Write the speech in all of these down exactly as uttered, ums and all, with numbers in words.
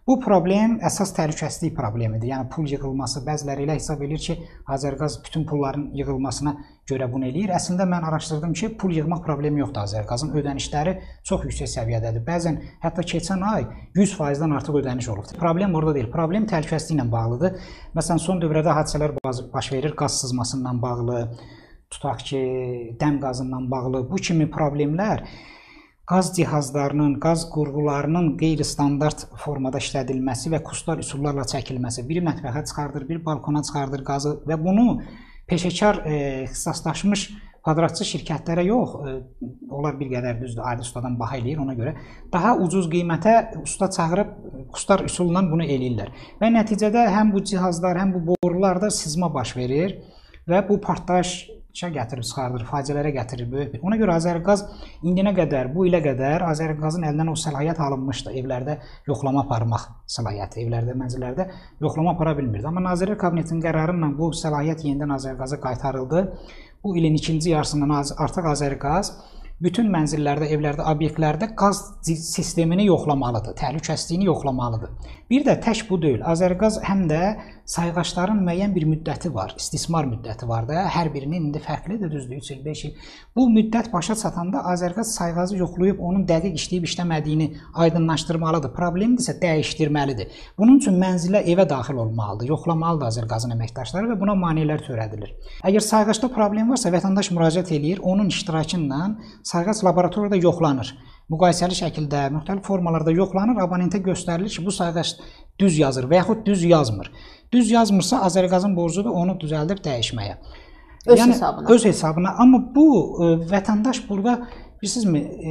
Bu problem əsas təhlükəsizlik problemidir. Yəni pul yığılması, bəziləri elə hesab edir ki, Azərqaz bütün pulların yığılmasına görə bunu eləyir. Əslində mən araşdırdım ki, pul yığmaq problemi yoxdur Azərqazın. Ödənişləri çox yüksək səviyyədədir. Bəzən hətta keçən ay yüz faizdən artıq ödəniş olub. Problem orada deyil. Problem təhlükəsizliklə bağlıdır. Məsələn, son dövrdə hadisələr baş verir, qaz sızmasından bağlı, tutaq ki, dəm qazından bağlı. Bu kimi problemlər qaz cihazlarının, qaz qurğularının qeyri-standart formada işlədilməsi və kustar üsullarla çəkilməsi, biri mətbəxə çıxardır, bir balkona çıxardır qazı və bunu peşəkar e, ixtisaslaşmış kvadratçı şirkətlərə yox, e, onlar bir qədər düzdür, adi ustadan baha eləyir ona görə, daha ucuz qiymətə usta çağırıb kustar üsulla bunu eləyirlər. Və nəticədə həm bu cihazlar, həm bu borularda sızma baş verir və bu partlayış gətirib çıxardır, faciələrə gətirir böyük bir. Ona görə Azərqaz indiyənə qədər, bu ilə qədər Azərqazın əlindən o səlahiyyət alınmışdı. Evlərdə yoxlama aparmaq səlahiyyəti, evlərdə, mənzillərdə yoxlama apara bilmirdi. Amma Nazirlər Kabinetinin qərarı ilə bu səlahiyyət yenidən Azərqaza qaytarıldı. Bu ilin ikinci yarısından artıq Azərqaz bütün mənzillərdə, evlərdə, obyektlərdə qaz sistemini yoxlamalıdır, təhlükəsizliyini yoxlamalıdır. Bir də tək bu deyil. Azərqaz həm də sayğacların müəyyən bir müddəti var, istismar müddəti var da, hər birinin indi fərqlidir, düzdür, üç il, beş il. Bu müddət başa çatanda Azərqaz sayğacı yoxlayıb onun dəqiq işləyib işləmədiyini aydınlaşdırmalıdır. Problemdirsə dəyişdirməlidir. Bunun üçün mənzilə, evə daxil olmalıdır, yoxlamalıdır Azərqazın əməkdaşları və buna maneələr törədilir. Əgər sayğacda problem varsa, vətəndaş müraciət eləyir, onun iştirakı ilə sayğac laboratoriyada yoxlanır. Müqayisəli şəkildə, müxtəlif formalarda yoxlanır, abonentə göstərilir ki, bu sayğac düz yazır və yaxud düz yazmır. Düz yazmırsa, Azərqazın borcudur onu düzəldib dəyişməyə. Öz yəni, hesabına. Öz hesabına. Amma bu, e, vətəndaş burada, bilirsizmi, e,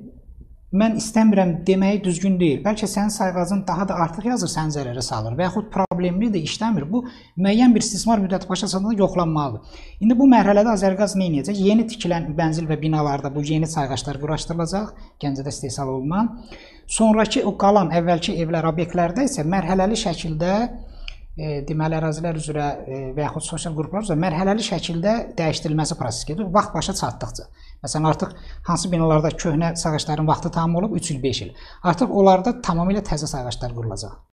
mən istəmirəm deməyi düzgün deyil. Bəlkə sənin sayğacın daha da artıq yazır, sən zərərə salır və yaxud problemlidir, işləmir. Bu, müəyyən bir istismar müddəti başa çatanda yoxlanmalıdır. İndi bu mərhələdə Azərqaz nə edəcək? Yeni tikilən mənzil və binalarda bu yeni sayğaclar quraşdırılacaq, Gəncədə istehsal olunan. Sonraki o qalan əvvəlki evlər, obyektlərdə isə mərhələli şəkildə E, deməli, ərazilər üzrə e, və yaxud sosial qruplar üzrə mərhələli şəkildə dəyişdirilməsi prosesi gedir, vaxt başa çatdıqca. Məsələn, artıq hansı binalarda köhnə sayğacların vaxtı tamam olub, üç il, beş il. Artıq onlarda tamamilə təzə sayğaclar qurulacaq.